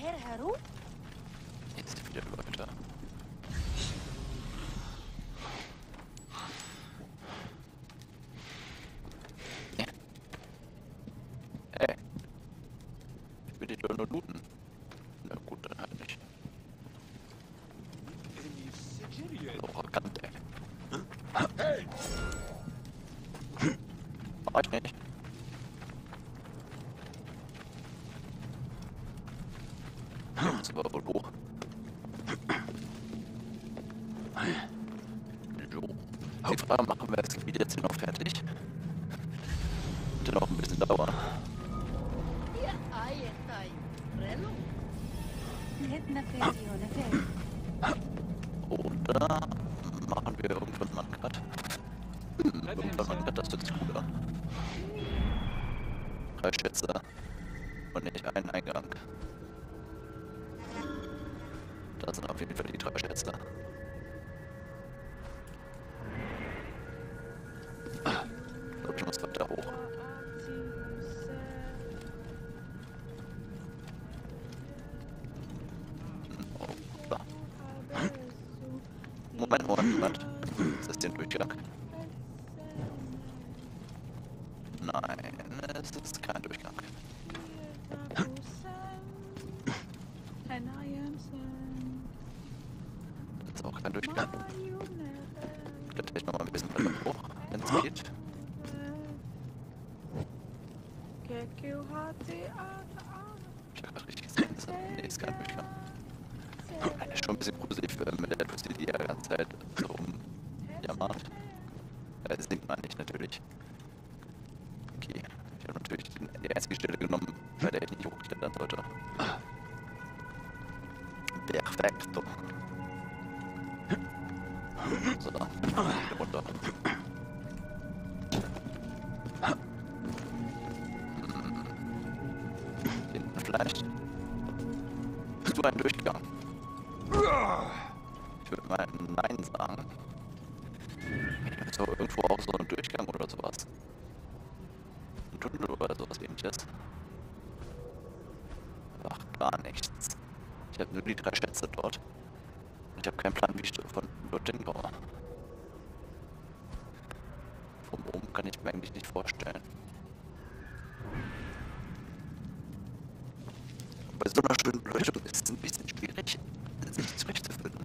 Jetzt sind wieder Leute. Ja. Hey. Ich will die doch nur looten. Na gut, dann halt nicht. So arrogant, ey. Hey! Mach ich nicht. Jetzt aber wohl hoch. So. Die Frage, machen wir das Gebiet jetzt hier noch fertig? Könnte noch ein bisschen dauern. Oder machen wir irgendwann mal einen Cut? Irgendwann mal einen Cut, das hört sich gut an. 3 Schätze und nicht einen Eingang. Da sind auf jeden Fall die 3 Schätze. Ich glaube, ich muss weiter hoch. Oh, da. Moment. Ist das den Durchgang? Nein, es ist kein Durchgang. Das ist auch kein Durchgang. Kletter ich nochmal ein bisschen weiter hoch, wenn es geht. Ich habe gerade richtig gesehen, nee, ist kein Durchgang. Ist schon ein bisschen gruselig, mit der Tussi die ganze Zeit so rumjammert. Singt man nicht natürlich. Okay, ich habe natürlich die einzige Stelle genommen, bei der ich nicht hochklettern sollte. Perfekto. So, wieder runter. Hinten vielleicht. Bist du ein Durchgang? Ich würde mal Nein sagen. Ist doch irgendwo auch so ein Durchgang oder sowas. Ein Tunnel oder sowas ähnliches. Ach, gar nichts. Ich habe nur die 3 Schätze dort. Ich habe keinen Plan, wie ich von dorthin komme. Von oben kann ich mir eigentlich nicht vorstellen. Bei so einer schönen Beleuchtung ist es ein bisschen schwierig, sich zurechtzufinden.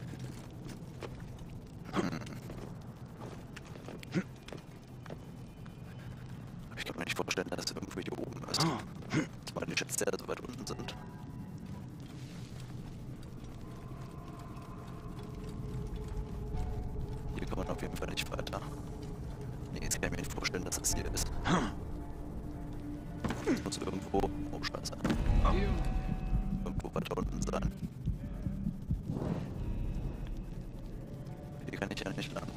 Ich kann mir nicht vorstellen, dass es irgendwo hier oben ist. Zumal die Schätze ja so weit unten sind. Hier kann man auf jeden Fall nicht weiter. Nee, jetzt kann ich mir nicht vorstellen, dass es hier ist. Es muss irgendwo... Oh, scheiße. Irgendwo weiter unten sein. Hier kann ich ja nicht lang.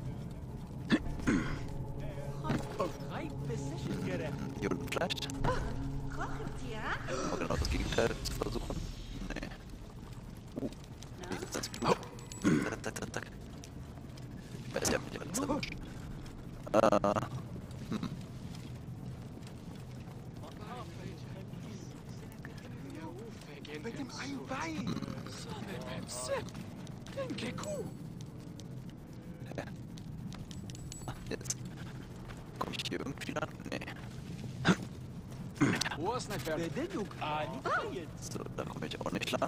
Hier unten vielleicht? Aber genau das Gegenteil zu versuchen. Nee. Hier gibt's das Blut. Zack. Ich weiß, ich hab mich alles erwischt. Mit dem einen Bein! Jetzt. Komm ich hier irgendwie lang? Nee. So, da komme ich auch nicht lang.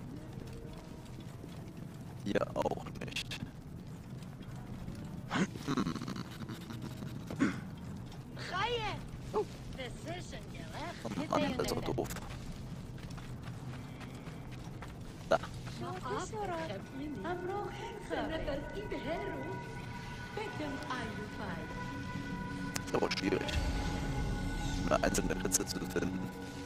Hier auch nicht. Oh Mann, das ist so doof. Da. Ist aber schwierig, eine einzelne Ritze zu finden.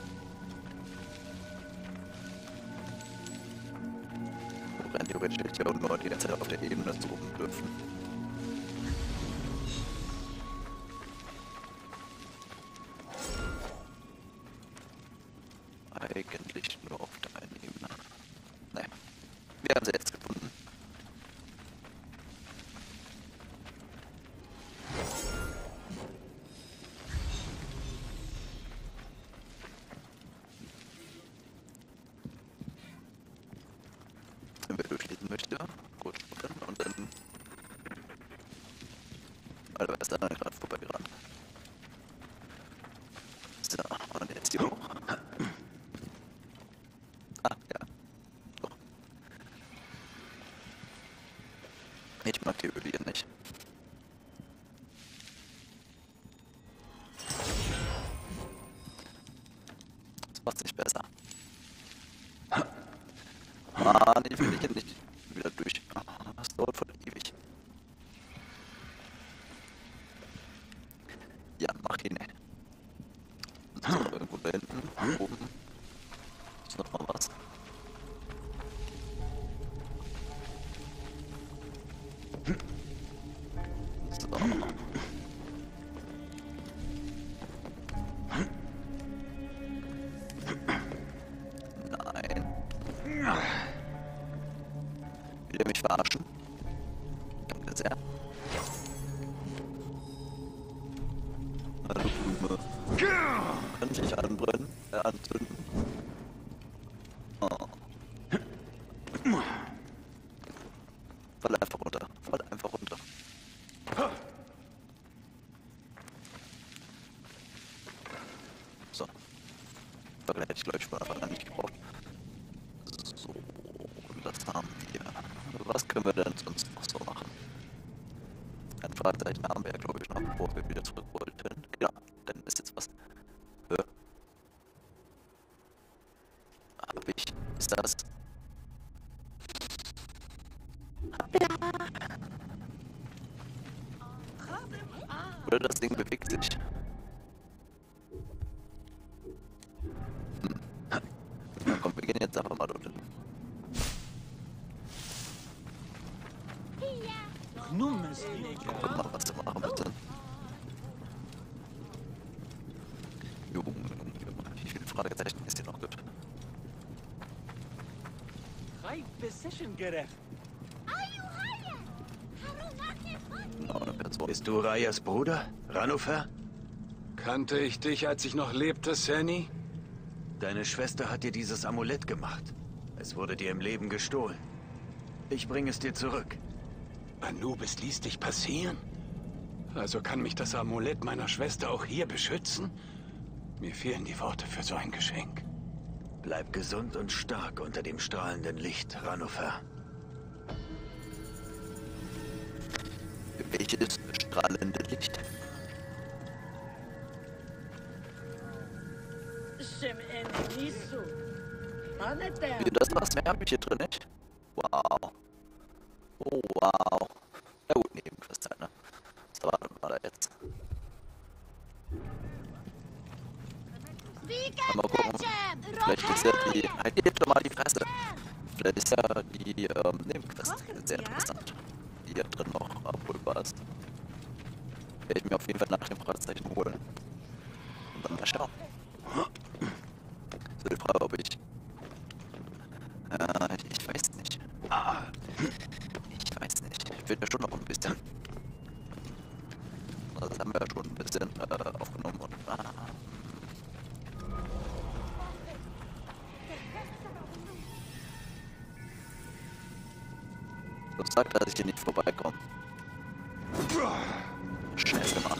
Rein theoretisch hätte ich ja auch nur die ganze Zeit auf der Ebene suchen dürfen. Eigentlich nur auf der einen Ebene. Naja, wir haben sie jetzt gefunden. Alter, wer ist da denn gerade vorbeigerannt? So, und jetzt hier hoch. Ah, ja. Doch. Ich mag die Öle hier nicht. Das macht nicht besser. Mann, ich will hier nicht wieder durch. Das dauert voll ewig. Ja, mach ihn. So, irgendwo da hinten, oben. Ist noch mal was. So. Nein. Will er mich verarschen? Danke sehr. Hallo Blume. Kann ich nicht anbrennen? Anzünden? Oh. Fall einfach runter. Fall einfach runter. So. Fackel hätte ich, glaube ich, vorher aber nicht gebraucht. So, das haben wir. Was können wir denn sonst noch so machen? Ein Fragezeichen haben wir ja, glaube ich, noch, bevor wir wieder zurück wollten. Ja, dann ist jetzt was. Hab ich. Ist das? Oder das Ding bewegt sich. Na komm, wir gehen jetzt einfach mal dort hin. Guck mal, was du machen bitte. Junge, wie viele Fragezeichen ist hier noch gibt? Genau, eine Person. Bist du Rayas Bruder, Ranofer? Kannte ich dich, als ich noch lebte, Sani? Deine Schwester hat dir dieses Amulett gemacht. Es wurde dir im Leben gestohlen. Ich bringe es dir zurück. Anubis ließ dich passieren? Also kann mich das Amulett meiner Schwester auch hier beschützen? Mir fehlen die Worte für so ein Geschenk. Bleib gesund und stark unter dem strahlenden Licht, Ranofer. Welches strahlende Licht? Wie, das war's? Mehr habe ich hier drin nicht? Wow. Oh, wow. Ja gut, Nebenquest, ne? So, warte mal da jetzt. Mal gucken. Vielleicht ist ja die... Halt dir doch mal die Fresse. Vielleicht ist ja die Nebenquest sehr interessant. Die hier drin noch abholbar ist. Werde ich mir auf jeden Fall nach dem Fragezeichen holen. Und dann mal schauen. So die Frage, ob ich... ich weiß nicht. Ich weiß nicht. Ich will ja schon noch ein bisschen. Das haben wir ja schon ein bisschen aufgenommen und... Du sagst, dass ich hier nicht vorbeikomme. Scheiße, Mann.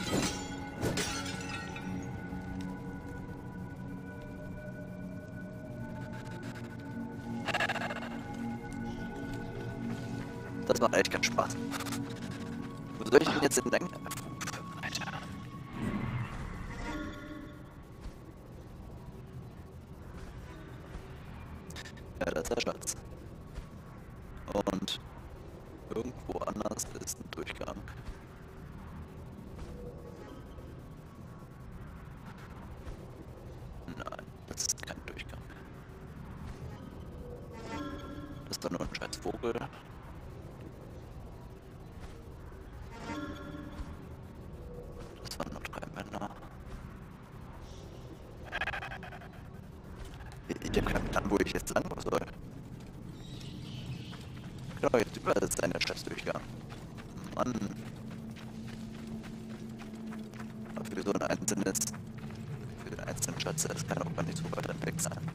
Das macht echt keinen Spaß. Wo soll ich denn jetzt denken? Alter. Ja, das ist der Schatz. Und irgendwo anders ist ein Durchgang. Nein, das ist kein Durchgang. Das ist doch nur ein scheiß Vogel. Das waren nur 3 Männer. Ich hab keinen Plan, wo ich jetzt lang soll. Genau, jetzt übersetzt eine scheiß Durchgang. Mann. Aber für so ein einzelnes, für den einzelnen Schatz, das kann auch gar nicht so weit weg sein.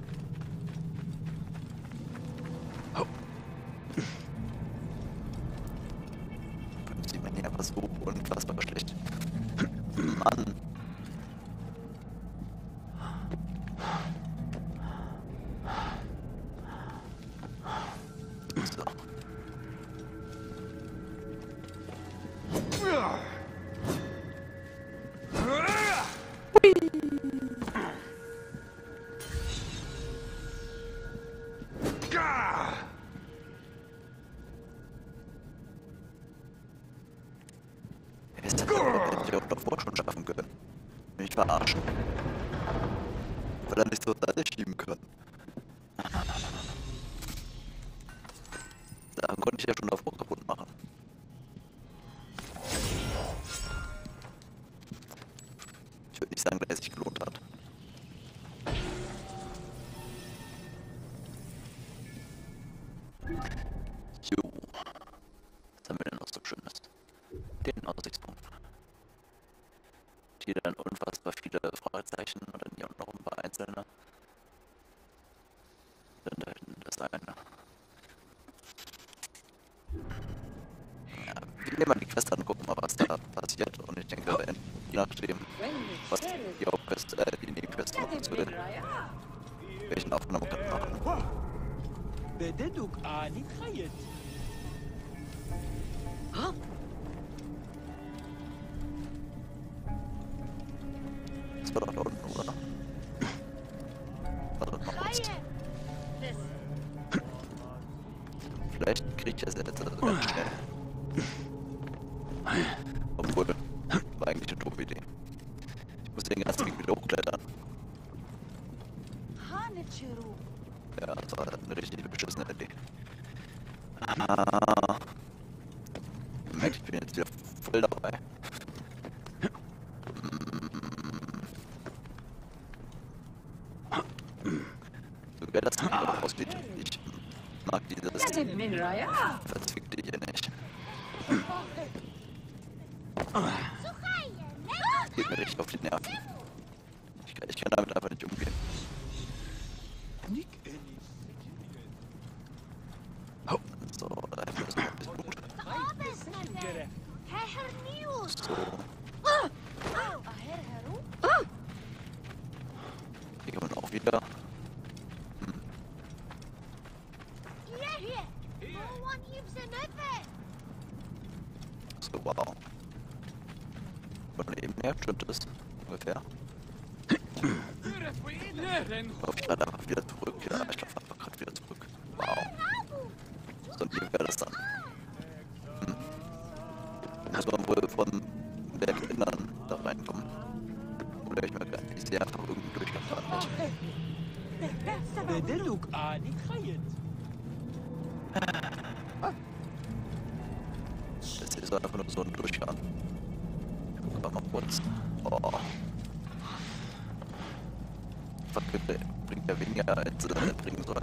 Oh. Sieht man hier einfach so unfassbar Mann. So. Ist das hätte ich auch davor schon schaffen können. Mich verarschen. Weil er nicht so Seite schieben kann. Dann konnte ich ja schon davor kaputt machen. Ich würde nicht sagen, dass er sich gelohnt hat. Jo. Was haben wir denn noch so Schönes? Den Aussichtspunkt. Hier dann unfassbar viele Fragezeichen und dann hier auch noch ein paar einzelne. Dann da hinten das eine. Ja, wir nehmen mal die Quest an und gucken mal, was da passiert. Und ich denke, je nachdem, was die Hauptquest, die Nebenquest machen will, werde ich eine Aufnahme machen. بددك آني خيط Das war doch da unten, oder? Warte mal kurz. Vielleicht kriege ich das jetzt ganz schnell. Obwohl, war eigentlich eine doofe Idee. Ich muss den ganzen Weg wieder hochklettern. Ja, das war eine richtig beschissene Idee. Merkt, ich bin jetzt wieder voll dabei. So geil das Ding auch aussieht. Ich mag dieses Verzwickte hier nicht. Das geht mir richtig auf die Nerven. Ich kann damit einfach nicht umgehen. So, da ist noch ein bisschen Blut. So. Hier kann man auch wieder. So, wow. Von eben her stimmt es ungefähr. Auf ich lade einfach wieder zurück. Ja, ich laufe einfach gerade wieder zurück. Wow. So, und hier wäre das dann. Muss man wohl von Berginnern da reinkommen. Oder ich merke, ich sehe einfach irgendwie durchgefahren nicht. بددك آني خيط Das hier ist einfach nur so ein Durchgang. Ich guck mal kurz. Oh. Fuck, bringt ja weniger als bringen soll.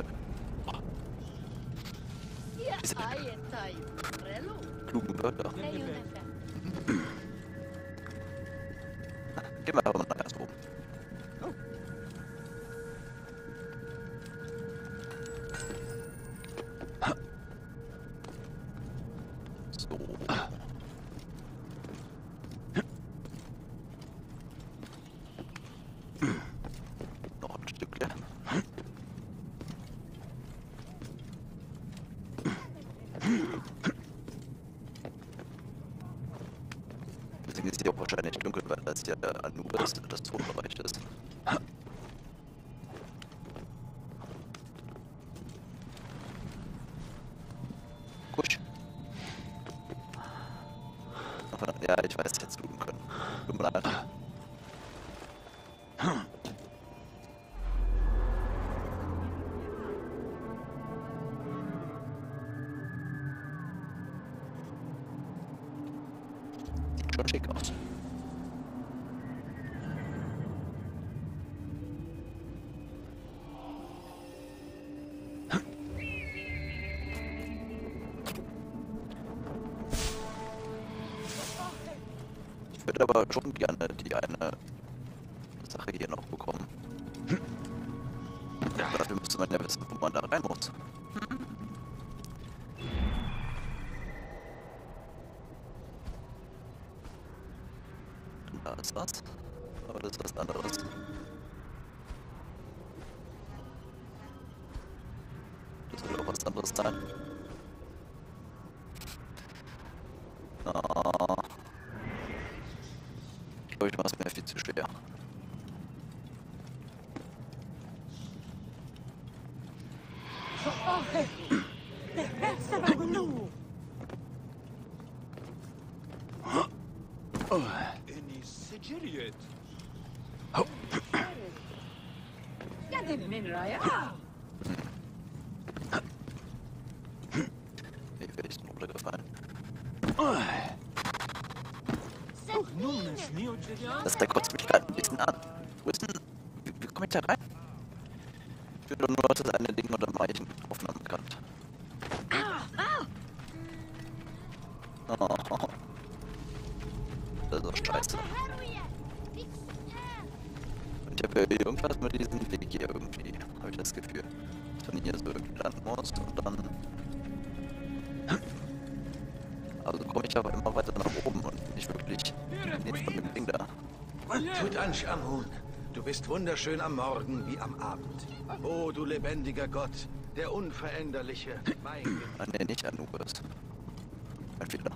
Diese klugen Wörter. Gehen wir aber mal nach ganz oben. So. Noch ein Stückchen. Deswegen ist hier auch wahrscheinlich dunkel, weil das ja Anubis das Tonbereich ist. Kusch. Ja, ich weiß, ich hätte es tun können. Tut mir leid. Sieht schon schick aus. Ich würde aber schon gerne die eine Sache hier noch bekommen. Aber dafür müsste man ja wissen, wo man da rein muss. Da ist was. Aber das ist was anderes. Das soll auch was anderes sein. Ah. Ich glaube, ich mache es mir viel zu schwer. إني سجلت. قدم من رايح. Wie werde ich denn runtergefallen? نون سنيو جريان. Das der kotzt mich gerade ein bisschen an. Wo ist denn... Wie komme ich da rein? Ich will doch nur das eine Ding oder mache ich eine Aufnahme gehabt. Oh. Das ist doch scheiße. Und ich habe ja irgendwas mit diesem Weg hier irgendwie, habe ich das Gefühl. Dass man hier so irgendwie landen muss und dann... Also komme ich aber immer weiter nach oben und nicht wirklich nichts von dem Ding da. Tutanchamun, du bist wunderschön am Morgen wie am Abend. Oh, du lebendiger Gott, der Unveränderliche, mein Ah, ne, nicht Anubis. Ein Fehler.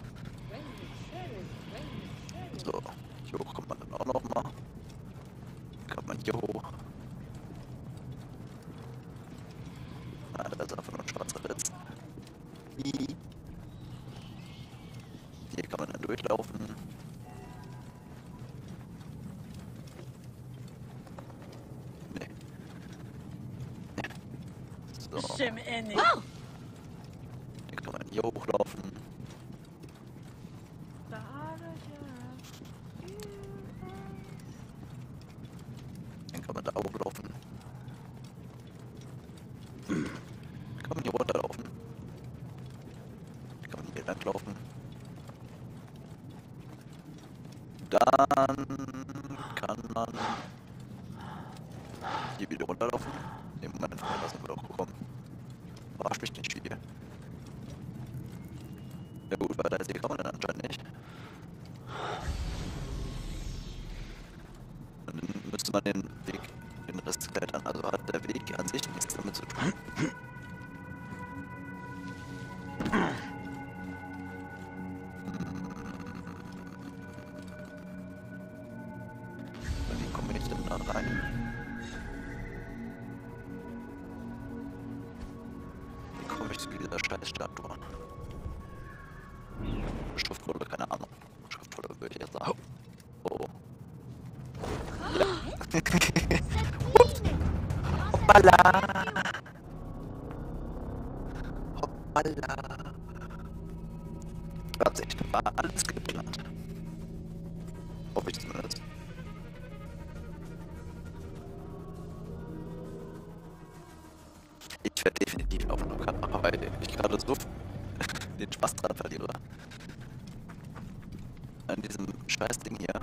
So, hier hoch kommt man dann auch noch mal. Kann man hier hoch. Ah, da ist einfach nur ein schwarzer Ritz. Hier kann man dann durchlaufen. Nee. Nee. So, شم إني. hier kann man hier hochlaufen. Dann kann man da hochlaufen. Kann man hier runterlaufen. Kann man hier langlaufen. Dann kann man hier wieder runterlaufen. Ne, Moment, da sind wir doch gekommen. Verarsch mich nicht viel. Na gut, weiter als hier kann man dann anscheinend nicht. Und dann müsste man den Weg, den Rest klettern. Also hat der Weg an sich nichts damit zu tun. Wie komme ich denn da rein? Wie komme ich zu dieser Scheißstatue? Schriftrolle, keine Ahnung. Schriftrolle würde ich jetzt sagen. Oh. Ja. Hoppala! Hoppala! Tatsächlich, war alles geplant. Hoffe ich zumindest. Ich werde definitiv auf eine Kamera, weil ich gerade so den Spaß dran verliere. An diesem Scheißding hier.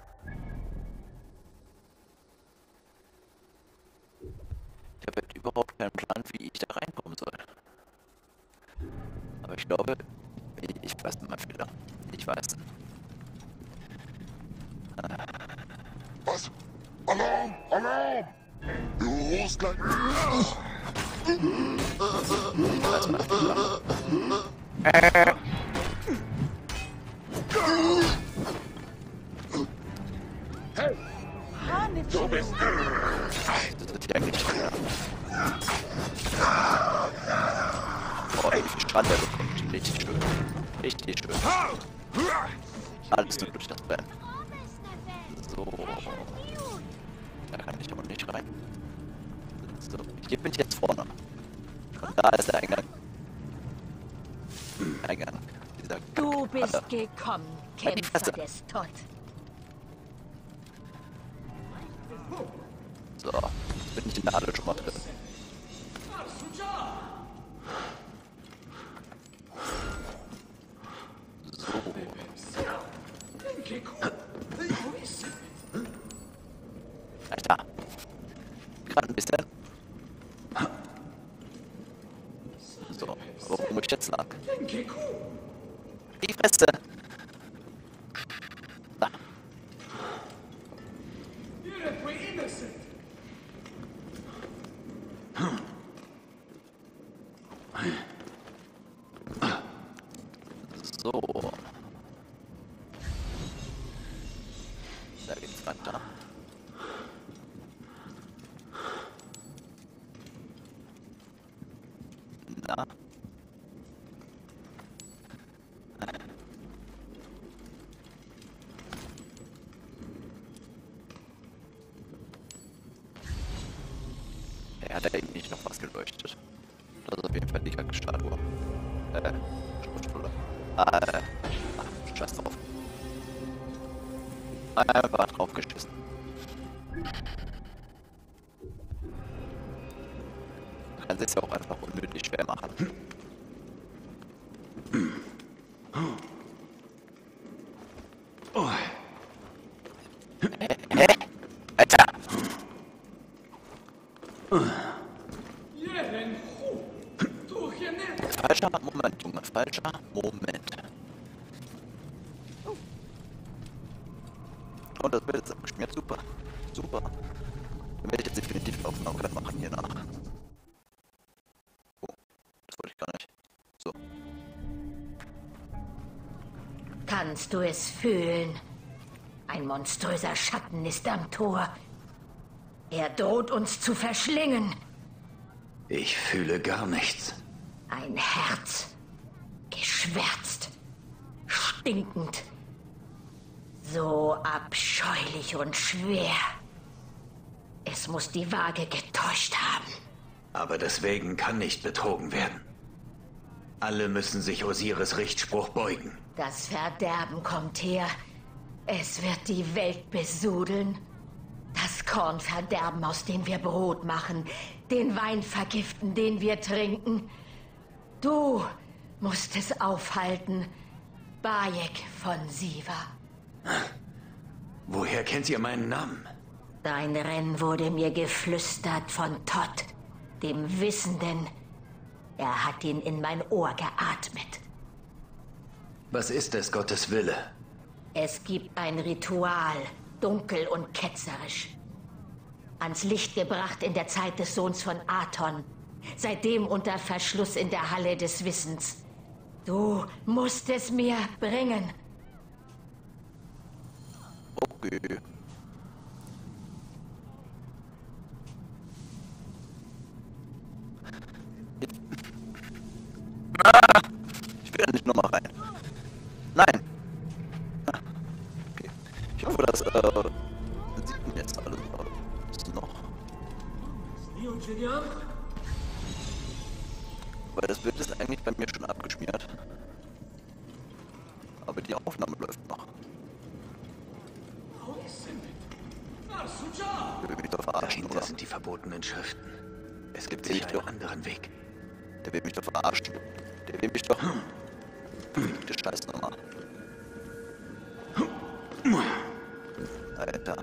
Ich habe jetzt überhaupt keinen Plan, wie ich da reinkommen soll. Aber ich glaube, ich weiß mein Fehler. Ich weiß. Was? Alarm! Alarm! Du rufst gleich. Ich weiß mein Fehler. Du bist. Das wird hier eigentlich schwer. Oh, wie viel Strand er bekommt. Richtig schön. Richtig schön. Alles nur durch das Bein. So. Da kann ich aber nicht rein. So. Hier bin ich jetzt vorne. Und da ist der Eingang. Eingang. Dieser Du bist Kack- gekommen, Halt die Fresse. Kämpfer des Tod. So. Jetzt bin ich in der Halle schon mal drin. So. Alter. Gerade ein bisschen. So, aber wo muss ich jetzt lang? Die Fresse! Da. we're innocent. So. Da geht's weiter. Na? Er hat da eben nicht noch was geleuchtet. Das ist auf jeden Fall die Kackstatue. Schriftfüller. Scheiß drauf. Einfach drauf geschissen. Du kannst es ja auch einfach unnötig schwer machen. Oh. Hä? Alter! Falscher Moment, Junge, falscher Moment. Und das Bild ist abgeschmiert, super. Super. Dann werde ich jetzt definitiv Aufnahme machen hier nach. Oh, das wollte ich gar nicht. So. Kannst du es fühlen? Ein monströser Schatten ist am Tor. Er droht uns zu verschlingen. Ich fühle gar nichts. Ein Herz. Geschwärzt. Stinkend. So abscheulich und schwer. Es muss die Waage getäuscht haben. Aber deswegen kann nicht betrogen werden. Alle müssen sich Osiris' Richtspruch beugen. Das Verderben kommt her. Es wird die Welt besudeln. Das Korn verderben, aus dem wir Brot machen. Den Wein vergiften, den wir trinken. Du musst es aufhalten. Bayek von Siva. Woher kennt ihr meinen Namen? Dein Rennen wurde mir geflüstert von Todd, dem Wissenden. Er hat ihn in mein Ohr geatmet. Was ist es, Gottes Wille? Es gibt ein Ritual, dunkel und ketzerisch. Ans Licht gebracht in der Zeit des Sohns von Aton. Seitdem unter Verschluss in der Halle des Wissens. Du musst es mir bringen. Okay. Ich will da nicht nochmal rein. Nein! Okay. Ich hoffe, das sieht man jetzt alles noch. Weil das Bild ist eigentlich bei mir schon abgeschmiert. Aber die Aufnahme läuft noch. Der will mich doch verarschen, Dahinter oder? sind die verbotenen Schriften. Es gibt Sehe sicher ich einen doch. anderen Weg. Der will mich doch verarschen. Der will mich doch... Verfickte Scheißnummer. Alter.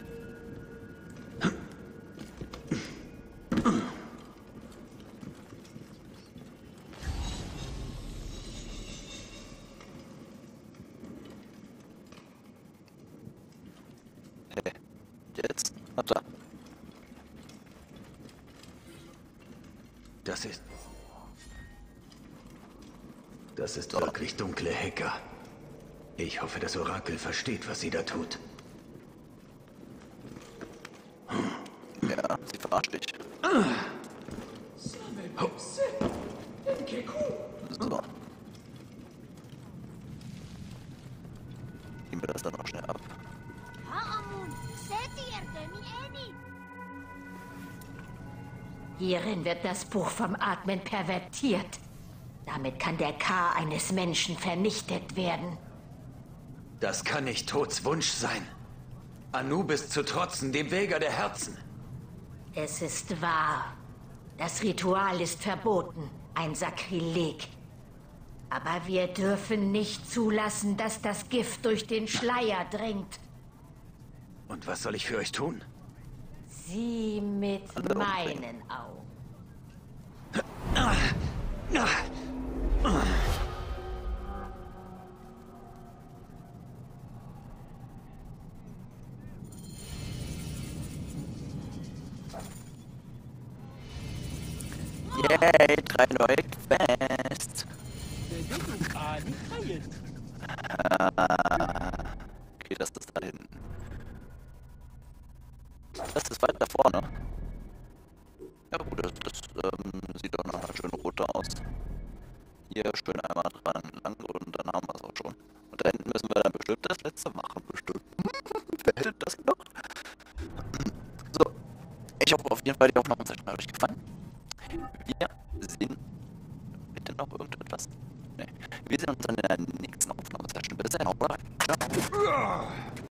Hey, jetzt? Warte. Das ist wirklich dunkle Hacker. Ich hoffe, das Orakel versteht, was sie da tut. Ja, sie verarscht dich. So. Gehen wir das dann auch schnell ab. Hierin wird das Buch vom Atmen pervertiert. Damit kann der K eines Menschen vernichtet werden. Das kann nicht Tods Wunsch sein. Anubis zu trotzen, dem Wäger der Herzen. Es ist wahr. Das Ritual ist verboten. Ein Sakrileg. Aber wir dürfen nicht zulassen, dass das Gift durch den Schleier dringt. Und was soll ich für euch tun? Sieh mit meinen Augen. Yay, 3 neue Quests. Okay, das ist da hinten. Das ist weiter vorne. Ja gut, das sieht doch nach einer schönen Route aus. Hier schön einmal dran lang und dann haben wir es auch schon. Und da hinten müssen wir dann bestimmt das letzte machen, bestimmt. Wer hätte das noch? So, ich hoffe auf jeden Fall, die Aufnahme hat euch gefallen.